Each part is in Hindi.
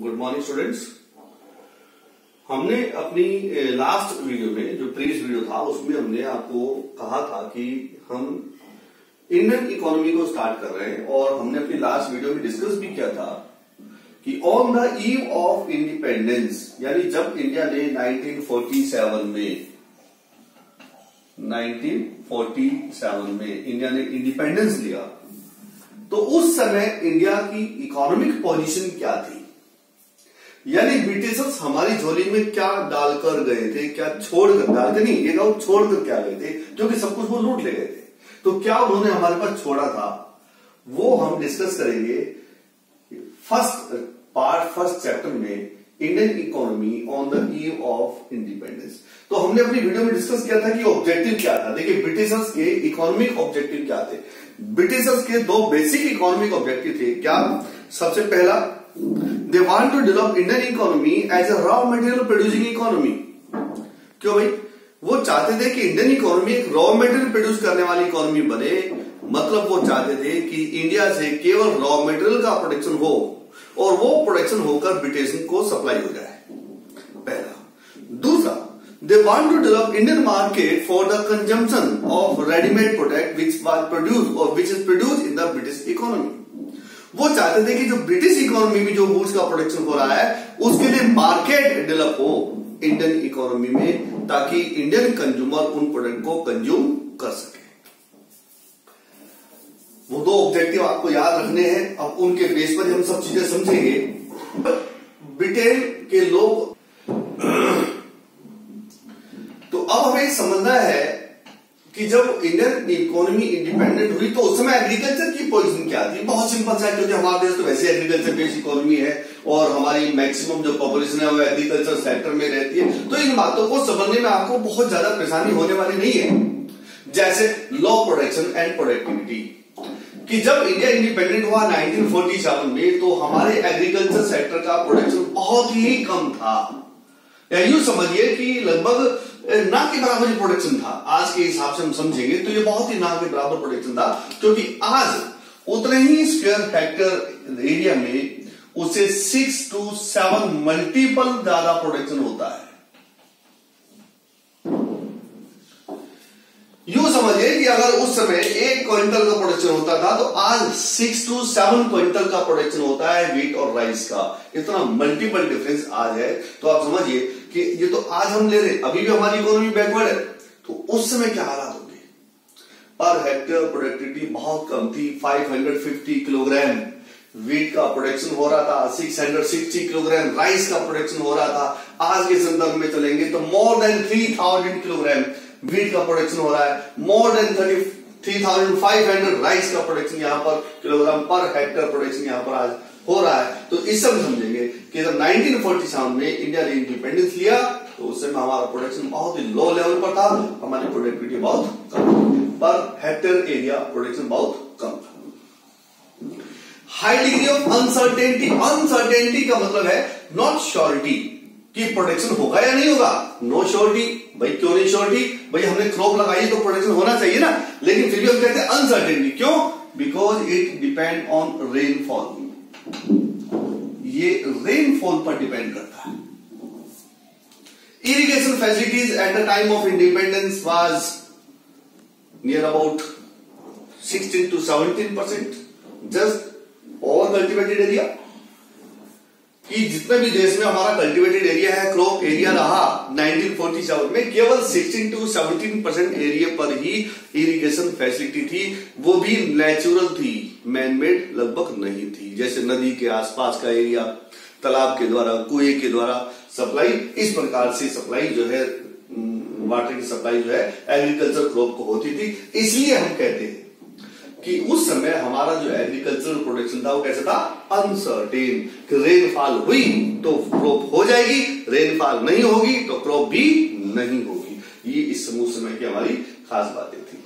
Good morning students. हमने अपनी लास्ट वीडियो में, जो प्रीवियस वीडियो था, उसमें हमने आपको कहा था कि हम इंडियन इकोनॉमी को स्टार्ट कर रहे हैं और हमने अपनी लास्ट वीडियो में डिस्कस भी किया था कि on the eve of independence, यानी जब इंडिया ने 1947 में इंडिया ने इंडिपेंडेंस लिया, तो उस समय इंडिया की इकोनॉमिक पोजीशन क्या थी, यानी ब्रिटिशर्स हमारी झोली में क्या डालकर गए थे, क्या छोड़कर, डालकर नहीं, ये कहो छोड़कर क्या गए थे, क्योंकि सब कुछ वो लूट ले गए थे। तो क्या उन्होंने हमारे पास छोड़ा था, वो हम डिस्कस करेंगे फर्स्ट चैप्टर में, Indian economy on the eve of independence. तो हमने अपनी वीडियो में डिस्कस किया था कि ऑब्जेक्टिव क्या था। देखिए, ब्रिटिशर्स के इकोनॉमिक ऑब्जेक्टिव क्या थे। ब्रिटिशर्स के दो बेसिक इकोनॉमिक ऑब्जेक्टिव थे। क्या? सबसे पहला, they want to develop Indian economy as a raw material producing economy. क्यों भाई? वो चाहते थे कि इंडियन इकोनॉमी एक रॉ मटेरियल प्रोड्यूस करने वाली इकोनॉमी बने। मतलब वो चाहते थे कि इंडिया से केवल रॉ मटेरियल का प्रोडक्शन हो और वो प्रोडक्शन होकर ब्रिटिश को सप्लाई हो जाए, पहला। दूसरा, they want to develop Indian market for the consumption of ready-made product which was produced or which is produced in the British economy। वो चाहते थे कि जो ब्रिटिश इकोनॉमी में जो गुड्स का प्रोडक्शन हो रहा है, उसके लिए मार्केट डेवलप हो इंडियन इकोनॉमी में, ताकि इंडियन कंज्यूमर उन प्रोडक्ट को कंज्यूम कर सके। वो दो ऑब्जेक्टिव आपको याद रखने हैं। अब उनके बेस पर हम सब चीजें समझेंगे। ब्रिटेन के लोग तो अब हमें समझना है कि जब इंडियन इकोनॉमी इंडिपेंडेंट हुई तो उस समय एग्रीकल्चर की पोजीशन क्या थी। बहुत सिंपल सा है, क्योंकि हमारे देश तो वैसे एग्रीकल्चर बेस्ड इकोनॉमी है और हमारी मैक्सिमम जो पॉपुलेशन है वो एग्रीकल्चर सेक्टर में रहती है। तो इन बातों को समझने में आपको बहुत ज्यादा परेशानी होने वाली नहीं है। जैसे लो प्रोडक्शन एंड प्रोडक्टिविटी, कि जब इंडिया इंडिपेंडेंट हुआ 1947 में, तो हमारे एग्रीकल्चर सेक्टर का प्रोडक्शन बहुत ही कम था। या यूं समझिए कि लगभग ना के बराबर ही प्रोडक्शन था। आज के हिसाब से हम समझेंगे तो ये बहुत ही ना के बराबर प्रोडक्शन था, क्योंकि आज उतने ही स्क्वायर हेक्टेयर एरिया में उसे 6 to 7 मल्टीपल ज्यादा प्रोडक्शन होता है। यूं समझिए कि अगर उस समय 1 क्विंटल का प्रोडक्शन होता था, तो आज 6 to 7 क्विंटल का प्रोडक्शन होता है व्हीट और राइस का। इतना मल्टीपल डिफरेंस आज है। तो आप समझिए कि ये तो आज हम ले रहे, अभी भी हमारी इकोनॉमी बैकवर्ड है, तो उस समय क्या हालात होंगे। पर हेक्टेयर प्रोडक्टिविटी बहुत कम थी। 550 किलोग्राम व्हीट का प्रोडक्शन हो रहा था, 660 किलोग्राम राइस का प्रोडक्शन हो रहा था। आज के संदर्भ में चलेंगे तो मोर देन 3000 किलोग्राम व्हीट का प्रोडक्शन हो रहा है, मोर देन 3500 राइस का प्रोडक्शन यहां पर किलोग्राम पर हेक्टेयर प्रोडक्शन यहां पर आज हो रहा है। तो इस समय समझेंगे कि जब 1947 में इंडिया ने इंडिपेंडेंस लिया, तो उस समय हमारा प्रोडक्शन बहुत ही लो लेवल पर था, हमारी प्रोडक्टिविटी बहुत कम थी, पर हेक्टेयर एरिया प्रोडक्शन बहुत कम था। High degree of uncertainty, uncertainty का मतलब है नॉट श्योरिटी कि प्रोडक्शन होगा या नहीं होगा। No surety. भाई क्यों नहीं श्योरिटी? भाई हमने क्रॉप लगाई तो प्रोडक्शन होना चाहिए ना, लेकिन फिर भी हम कहते हैं अनसर्टेनिटी। क्यों? Because it depend on rainfall. ये रेनफॉल पर डिपेंड करता है। Irrigation facilities at the time of independence was near about 16 to 17%। Just over cultivated area, कि जितने भी देश में हमारा कल्टिवेटेड एरिया है, क्रॉप एरिया रहा 1947 में, केवल 16 to 17% एरिया पर ही इरिगेशन फैसिलिटी थी। वो भी नेचुरल थी, मैनमेड लगभग नहीं थी। जैसे नदी के आसपास का एरिया, तालाब के द्वारा, कुएं के द्वारा सप्लाई, इस प्रकार से सप्लाई जो है, वाटर की सप्लाई जो है एग्रीकल्चर क्रॉप को होती थी। इसलिए हम कहते हैं कि उस समय हमारा जो एग्रीकल्चरल प्रोडक्शन था वो कैसा था? अनसर्टेन। कि रेनफॉल हुई तो क्रॉप हो जाएगी, रेनफॉल नहीं होगी तो क्रॉप भी नहीं होगी। ये इस समूह समय की हमारी खास बातें थी।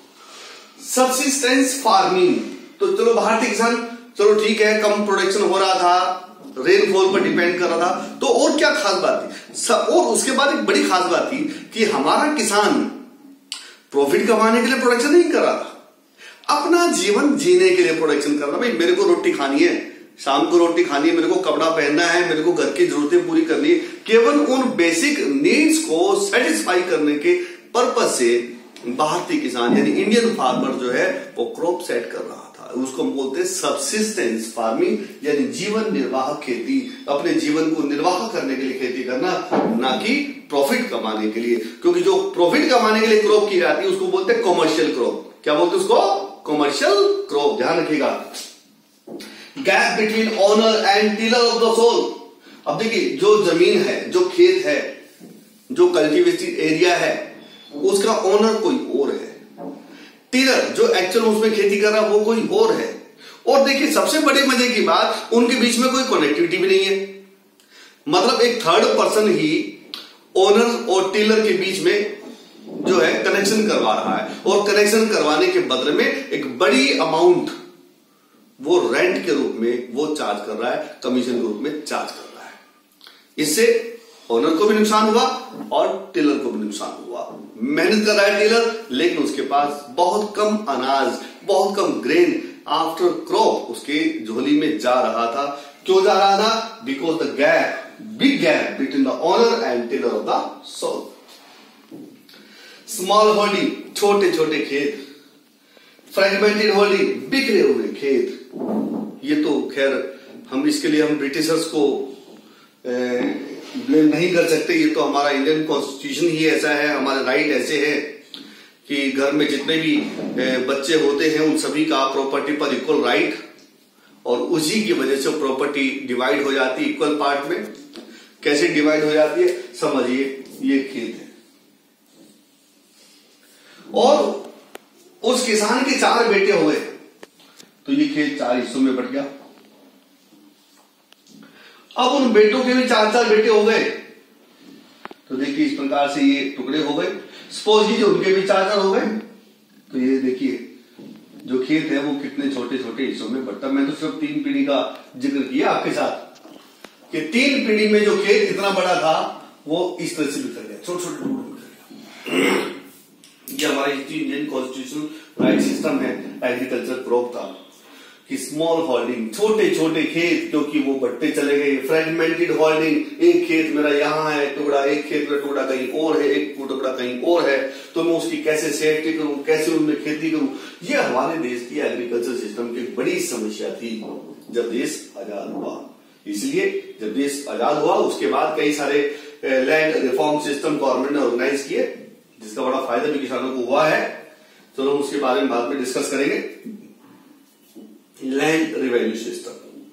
सबसिस्टेंस फार्मिंग, तो चलो भारतीय किसान, चलो ठीक है, कम प्रोडक्शन हो रहा था, रेनफॉल पर डिपेंड कर रहा था, तो और क्या खास बात थी? और उसके बाद एक बड़ी खास बात थी कि हमारा किसान प्रॉफिट कमाने के लिए प्रोडक्शन नहीं कर रहा था, अपना जीवन जीने के लिए प्रोडक्शन करना। भाई मेरे को रोटी खानी है, शाम को रोटी खानी है, मेरे को कपड़ा पहनना है, मेरे को घर की जरूरतें पूरी करनी है, केवल उन बेसिक नीड्स को सेटिस्फाई करने के पर्पज से भारतीय किसान यानी इंडियन फार्मर जो है वो क्रॉप सेट कर रहा था। उसको हम बोलते हैं सबसिस्टेंस फार्मिंग, यानी जीवन निर्वाह खेती। अपने जीवन को निर्वाह करने के लिए खेती करना, ना कि प्रॉफिट कमाने के लिए। क्योंकि जो प्रॉफिट कमाने के लिए क्रॉप की जाती है उसको बोलते हैं कॉमर्शियल क्रॉप। क्या बोलते हैं उसको? Commercial crop. ध्यान रखिएगा। Gap between owner and tiller of the soil. अब देखिए, जो जमीन है, जो खेत है, जो कल्टीवेटेड एरिया है, उसका ओनर कोई और है, टिलर जो एक्चुअल उसमें खेती कर रहा है वो कोई और है। और देखिए, सबसे बड़े मजे की बात, उनके बीच में कोई कनेक्टिविटी भी नहीं है। मतलब एक थर्ड पर्सन ही ओनर और टिलर के बीच में जो है कनेक्शन करवा रहा है, और कनेक्शन करवाने के बदले में एक बड़ी अमाउंट वो रेंट के रूप में वो चार्ज कर रहा है, कमीशन के रूप में चार्ज कर रहा है। इससे ओनर को भी नुकसान हुआ और टिलर को भी नुकसान हुआ। मेहनत कर रहा है टिलर, लेकिन उसके पास बहुत कम अनाज, बहुत कम ग्रेन आफ्टर क्रॉप उसके झोली में जा रहा था। क्यों जा रहा था? Because the gap, big gap between the owner and tiller of the soil. Small holding, छोटे छोटे खेत, फ्रेगमेंटेड होल्डिंग, बिखरे हुए खेत। ये तो खैर हम इसके लिए हम ब्रिटिशर्स को ब्लेम नहीं कर सकते। ये तो हमारा इंडियन कॉन्स्टिट्यूशन ही ऐसा है, हमारे राइट ऐसे हैं कि घर में जितने भी बच्चे होते हैं उन सभी का प्रॉपर्टी पर इक्वल राइट, और उसी की वजह से प्रॉपर्टी डिवाइड हो जाती है इक्वल पार्ट में। कैसे डिवाइड हो जाती है? समझिए, ये खेत है और उस किसान के 4 बेटे हुए, तो ये खेत 4 हिस्सों में बट गया। अब उन बेटों के भी 4-4 बेटे हो गए, तो देखिए इस प्रकार से ये टुकड़े हो गए। सपोज कीजिए उनके भी 4-4 हो गए, तो ये देखिए जो खेत है वो कितने छोटे छोटे हिस्सों में बंटा। मैं तो सिर्फ 3 पीढ़ी का जिक्र किया आपके साथ कि 3 पीढ़ी में जो खेत इतना बड़ा था वो इस तरह से बिखर गया, छोटे छोटे टुकड़ों में बिखर गया। ये हमारा इंडियन कॉन्स्टिट्यूशन राइट सिस्टम है एग्रीकल्चर क्रॉप का कि स्मॉल होल्डिंग, छोटे छोटे खेत, क्योंकि वो बढ़ते चले गए। फ्रेगमेंटेड होल्डिंग, एक खेत मेरा यहां है टुकड़ा, एक खेत मेरा टुकड़ा कहीं और है, एक टुकड़ा कहीं और है, तो मैं उसकी कैसे सेफ्टी करूं, कैसे उनमें खेती करूं। ये हमारे देश की एग्रीकल्चर सिस्टम की बड़ी समस्या थी जब देश आजाद हुआ। इसलिए जब देश आजाद हुआ उसके बाद कई सारे लैंड रिफॉर्म सिस्टम गवर्नमेंट ने ऑर्गेनाइज किए, जिसका बड़ा फायदा भी किसानों को हुआ है। चलो उसके बारे में बाद में डिस्कस करेंगे। लैंड रेवेन्यू सिस्टम,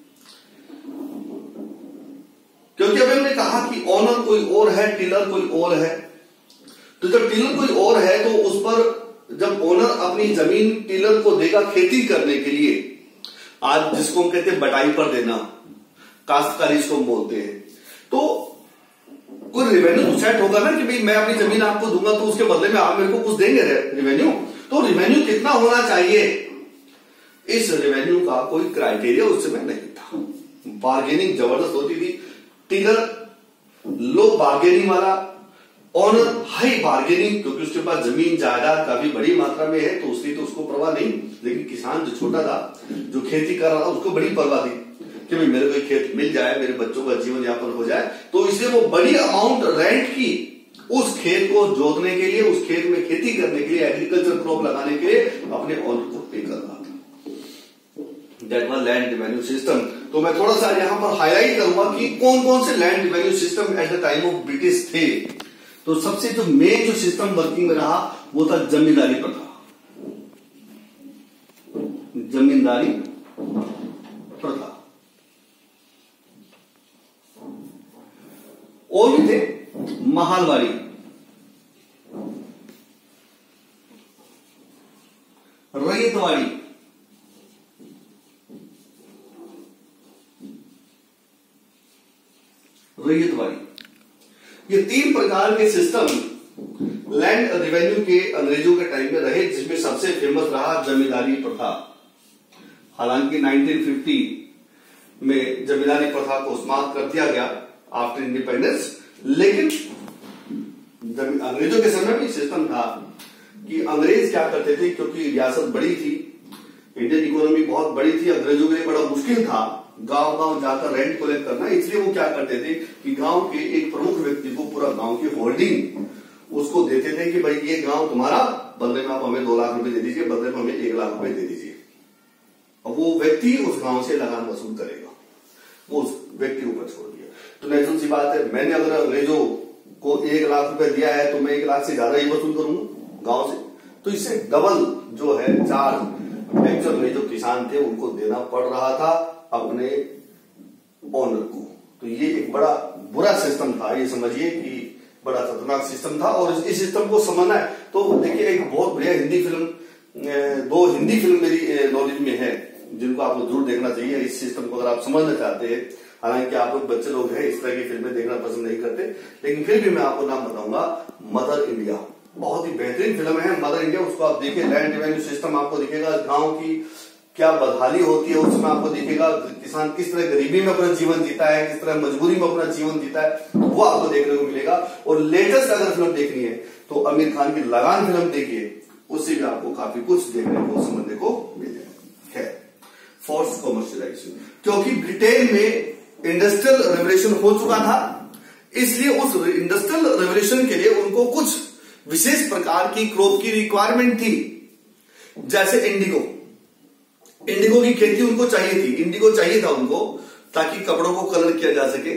क्योंकि अभी हमने कहा कि ओनर कोई और है, टिलर कोई और है, तो जब टिलर कोई और है तो उस पर जब ओनर अपनी जमीन टिलर को देगा खेती करने के लिए, आज जिसको हम कहते हैं बटाई पर देना, काश्तकारी इसको हम बोलते हैं, तो कोई रेवेन्यू तो सेट होगा ना कि भाई मैं अपनी जमीन आपको दूंगा तो उसके बदले में आप मेरे को कुछ देंगे रेवेन्यू। तो रेवेन्यू कितना होना चाहिए, इस रेवेन्यू का कोई क्राइटेरिया उस समय नहीं था। बार्गेनिंग जबरदस्त होती थी, टिलर लो बार्गेनिंग वाला, ओनर हाई बार्गेनिंग, क्योंकि उसके पास जमीन जायदाद काफी बड़ी मात्रा में है तो उसकी तो उसको परवाह नहीं। लेकिन किसान जो छोटा था, जो खेती कर रहा था, उसको बड़ी परवाह थी कि भाई मेरे को खेत मिल जाए, मेरे बच्चों का जीवन यापन हो जाए। तो इसलिए वो बड़ी अमाउंट रेंट की उस खेत को जोतने के लिए, उस खेत में खेती करने के लिए, एग्रीकल्चर क्रॉप लगाने के लिए अपने ओनर को पे कर रहा था। That was land revenue system. तो मैं थोड़ा सा यहां पर हाईलाइट करूंगा कि कौन कौन से land revenue system at the time of British थे। तो सबसे जो मेन जो सिस्टम वर्किंग में रहा वो था जमींदारी प्रथा। जमींदारी प्रथा और भी थे महालवाड़ी, रैयतवाड़ी, रैयतवाड़ी। ये 3 प्रकार के सिस्टम लैंड रेवेन्यू के अंग्रेजों के टाइम में रहे, जिसमें सबसे फेमस रहा जमींदारी प्रथा। हालांकि 1950 में जमींदारी प्रथा को समाप्त कर दिया गया आफ्टर इंडिपेंडेंस, लेकिन अंग्रेजों के समय में सिस्टम था कि अंग्रेज क्या करते थे, क्योंकि रियासत बड़ी थी, इंडियन इकोनॉमी बहुत बड़ी थी, अंग्रेजों के लिए बड़ा मुश्किल था गांव गांव जाकर रेंट कलेक्ट करना, इसलिए वो क्या करते थे कि गांव के एक प्रमुख व्यक्ति को पूरा गांव की होल्डिंग उसको देते थे कि भाई ये गांव तुम्हारा, बदले में आप हमें 2 लाख रुपए दे दीजिए, बदले में हमें 1 लाख रुपए दे दीजिए। और वो व्यक्ति उस गांव से लगान वसूल करेगा, वो उस व्यक्ति को ऊपर छोड़ दिया। तो नेचुरल सी बात है, मैंने अगर अंग्रेजों को 1 लाख रुपए दिया है तो मैं 1 लाख से ज्यादा ही वसूल करूंगा गांव से, तो इससे डबल जो है चार्ज एक्चुअल में जो किसान थे उनको देना पड़ रहा था अपने ओनर को। तो ये एक बड़ा बुरा सिस्टम था, ये समझिए कि बड़ा खतरनाक सिस्टम था। और इस सिस्टम को समझना है तो देखिए, एक बहुत बढ़िया हिंदी फिल्म, 2 हिंदी फिल्म मेरी नॉलेज में है जिनको आपको जरूर देखना चाहिए इस सिस्टम को अगर आप समझना चाहते हैं। हालांकि आप लोग बच्चे लोग हैं, इस तरह की फिल्में देखना पसंद नहीं करते, लेकिन फिर भी मैं आपको नाम बताऊंगा, मदर इंडिया, बहुत ही बेहतरीन फिल्म है मदर इंडिया। उसको आप देखिए, लैंड रेवेन्यू सिस्टम आपको दिखेगा, गांव की क्या बदहाली होती है उसमें आपको दिखेगा, किसान किस तरह गरीबी में अपना जीवन जीता है, किस तरह मजबूरी में अपना जीवन जीता है, वो आपको देखने को मिलेगा। और लेटेस्ट अगर फिल्म देखनी है तो आमिर खान की लगान फिल्म देखिए, उससे भी आपको काफी कुछ देखने को समझने को मिलेगा। है फोर्स कमर्शियलाइजेशन, क्योंकि ब्रिटेन में इंडस्ट्रियल रेवोल्यूशन हो चुका था, इसलिए उस इंडस्ट्रियल रेवोल्यूशन के लिए उनको कुछ विशेष प्रकार की क्रॉप की रिक्वायरमेंट थी, जैसे इंडिगो की खेती उनको चाहिए थी, इंडिगो चाहिए था उनको ताकि कपड़ों को कलर किया जा सके।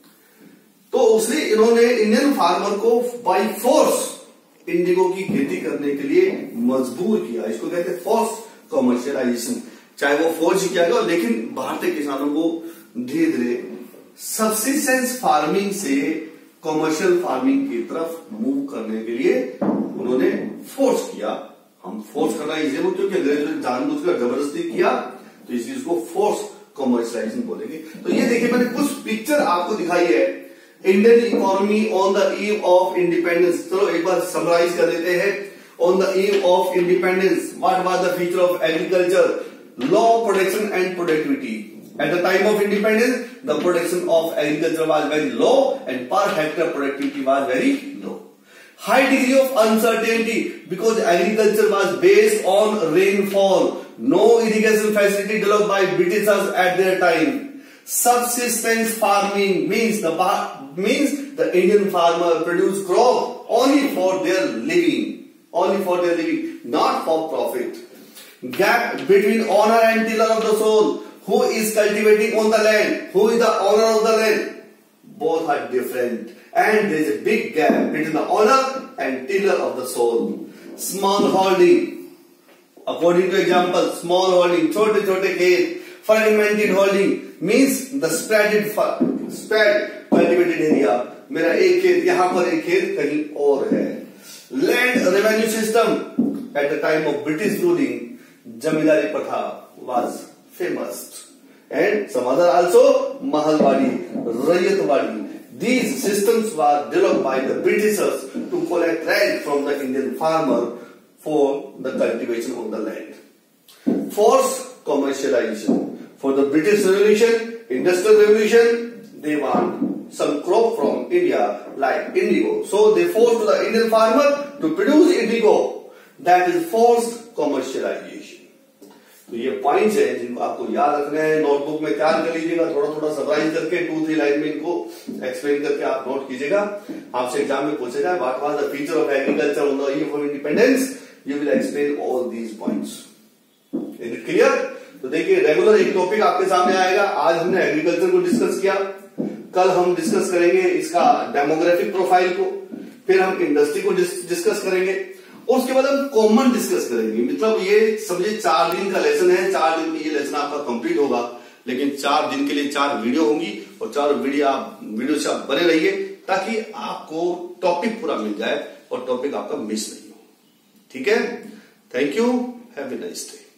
तो उसने इन्होंने इंडियन फार्मर को बाय फोर्स इंडिगो की खेती करने के लिए मजबूर किया। इसको कहते हैं फोर्स कमर्शियलाइजेशन। चाहे वो फोर्स किया गया, लेकिन भारतीय किसानों को धीरे धीरे सब्सिस्टेंस फार्मिंग से कमर्शियल फार्मिंग की तरफ मूव करने के लिए उन्होंने फोर्स किया। हम फोर्स करना इसलिए क्योंकि अंग्रेजों ने जानबूझकर जबरदस्ती किया, तो इस चीज को फोर्स कमर्शियलाइजेशन बोलेंगे। तो ये देखिए, मैंने कुछ पिक्चर आपको दिखाई है, Indian economy on the eve of independence. चलो एक बार समराइज कर देते हैं। On the eve of independence, what was the feature of agriculture? Low, production and productivity. At the time of independence, the production of agriculture was very low and per hectare productivity was very low. High degree of uncertainty because agriculture was based on rainfall. No irrigation facility developed by Britishers at their time. Subsistence farming means the Indian farmer produce crop only for their living, not for profit. Gap between owner and tiller of the soil. Who is cultivating on the land? Who is the owner of the land? Both are different, and there is a big gap between the owner and tiller of the soil. Small holding, according to example, small holding, छोटे छोटे खेत. Fragmented holding means the spread cultivated area. मेरा एक खेत यहाँ पर, एक खेत कहीं और है. Land revenue system at the time of British ruling, जमींदारी प्रथा was famous, and some other also Mahalwadi, Rayatwadi. These systems were developed by the Britishers to collect rent from the Indian farmer for the cultivation of the land. Forced commercialization. For the British Revolution, Industrial Revolution, they want some crop from India like indigo. So they forced the Indian farmer to produce indigo. That is forced commercialization. तो ये पॉइंट्स है जिनको आपको याद रखना है, नोटबुक में तैयार कर लीजिएगा, थोड़ा थोड़ा समराइज करके 2-3 लाइन में इनको एक्सप्लेन करके आप नोट कीजिएगा। आपसे एग्जाम में पूछेगा what was the feature of agriculture on the eve of independence, you will explain all these points. Is it clear? तो देखिए, रेगुलर एक टॉपिक आपके सामने आएगा। आज हमने एग्रीकल्चर को डिस्कस किया, कल हम डिस्कस करेंगे इसका डेमोग्राफिक प्रोफाइल को, फिर हम इंडस्ट्री को डिस्कस करेंगे, और उसके बाद हम कॉमन डिस्कस करेंगे। मतलब ये समझिए 4 दिन का लेसन है, 4 दिन में ये लेसन आपका कंप्लीट होगा, लेकिन 4 दिन के लिए 4 वीडियो होंगी, और 4 वीडियो से आप बने रहिए ताकि आपको टॉपिक पूरा मिल जाए और टॉपिक आपका मिस नहीं हो। ठीक है? Thank you, have a nice day.